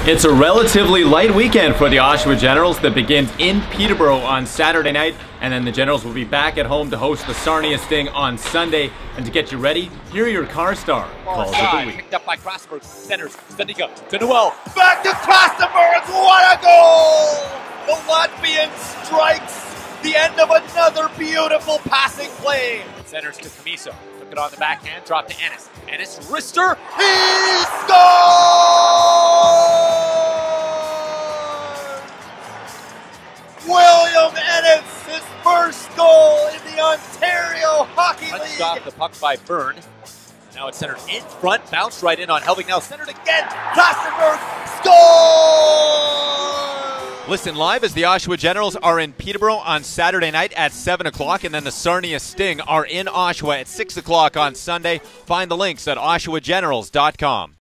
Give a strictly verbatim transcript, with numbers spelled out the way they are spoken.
It's a relatively light weekend for the Oshawa Generals that begins in Peterborough on Saturday night, and then the Generals will be back at home to host the Sarnia Sting on Sunday. And to get you ready, here are your CARSTAR calls of the week. Picked up by Krassenberg, centers, Stanika to Noel, back to Krassenberg, what a goal! The Latvian strikes the end of another beautiful passing play. Centers to Camiso, took it on the backhand, dropped to Ennis. Ennis, wrister, he scores! William Ennis, his first goal in the Ontario Hockey League. Punched off the puck by Byrne. Now it's centered in front, bounced right in on Helvig. Now centered again. Krassenberg scores! Listen live as the Oshawa Generals are in Peterborough on Saturday night at seven o'clock, and then the Sarnia Sting are in Oshawa at six o'clock on Sunday. Find the links at oshawa generals dot com.